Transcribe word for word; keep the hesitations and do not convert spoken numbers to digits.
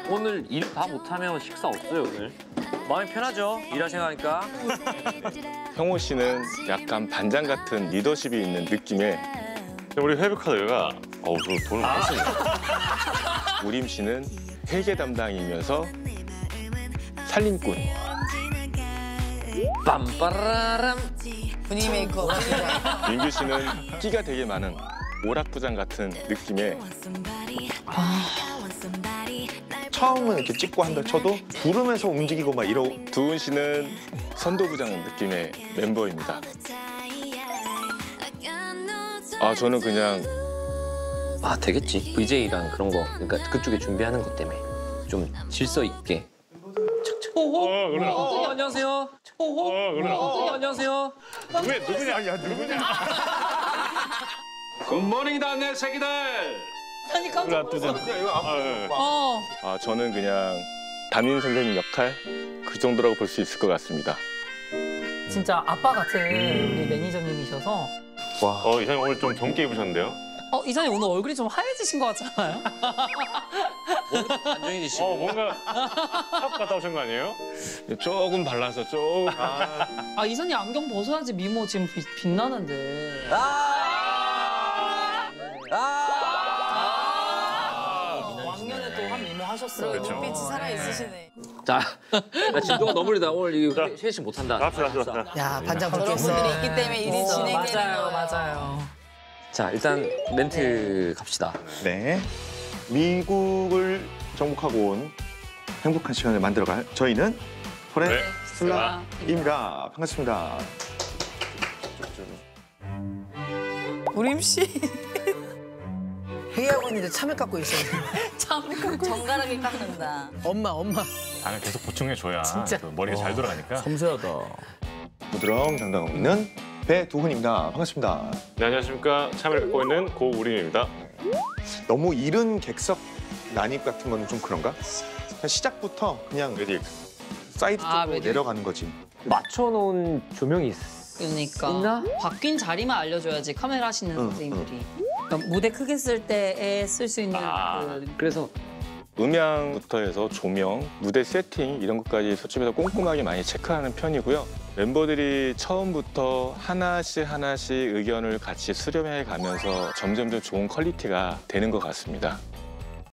오늘 일 다 못하면 식사 없어요, 오늘. 마음이 편하죠? 일하시고 하니까. 형호 씨는 약간 반장 같은 리더십이 있는 느낌에 우리 회비카드가 어우, 돈을 많이 씁니다. 우림 씨는 회계 담당이면서 살림꾼. 빰빠라람. 분위기 메이커. 민규 씨는 끼가 되게 많은 오락부장 같은 느낌의 처음은 이렇게 찍고 한다 쳐도 부르면서 움직이고 막 이러고. 두은 씨는 선도부장 느낌의 멤버입니다. 아, 저는 그냥 아, 되겠지. 브이제이랑 그런 거. 그러니까 그쪽에 준비하는 것 때문에 좀 질서 있게. 호호. 어, 그래. 어, 안녕하세요. 호호. 어, 그래. 어, 안녕하세요. 왜 누구냐? 야, 누구냐? 굿모닝이다, 내 새끼들. 아니 깜짝 놀랐어. 아, 예. 어. 아, 저는 그냥 담임 선생님 역할 그 정도라고 볼 수 있을 것 같습니다. 진짜 아빠 같은 우리 매니저님이셔서. 와. 어, 이사님 오늘 좀 젊게 입으셨는데요? 어, 이사님 오늘 얼굴이 좀 하얘지신 것 같잖아요? 안정해지시고. 어, 뭔가 샵 갔다 오신 거 아니에요? 조금 발라서 조금. 아, 아, 이사님 안경 벗어야지 미모 지금 빛, 빛나는데. 아! 아! 왕년에 또 한 미모 하셨어요. 그렇죠. 눈빛이 살아 있으시네. 자, 나 진도가 너무 느리다. 오늘 이거 회식 못한다. 갑시다, 갑시다. 야 반장 저런 분들이 있기 때문에 일이 어, 진행되는 맞아요, 거예요. 맞아요. 자, 일단 멘트 갑시다. 네. 미국을 정복하고 온 행복한 시간을 만들어갈 저희는 포레슬라입니다. 반갑습니다. 우림 씨. 회의하고 있는데 참외 깎고 있어요. 참 정갈하게 깎는다. 엄마, 엄마. 아, 계속 보충해줘야 진짜. 또 머리가 잘 돌아가니까. 섬세하다. 부드러움 담당하고 있는 배두훈입니다. 반갑습니다. 네, 안녕하십니까. 참여를 갖고 있는 고우림입니다. 너무 이른 객석 난입 같은 거는 좀 그런가? 그냥 시작부터 그냥 메딕. 사이드 쪽으로 아, 메딕. 내려가는 거지. 맞춰놓은 조명이 있... 그러니까 있나? 바뀐 자리만 알려줘야지 카메라 하시는 응, 선생님들이. 그러니까 무대 크게 쓸 때에 쓸 수 있는 아. 그 그래서 음향부터 해서 조명, 무대 세팅 이런 것까지 서점에서 꼼꼼하게 많이 체크하는 편이고요. 멤버들이 처음부터 하나씩 하나씩 의견을 같이 수렴해 가면서 점점점 좋은 퀄리티가 되는 것 같습니다.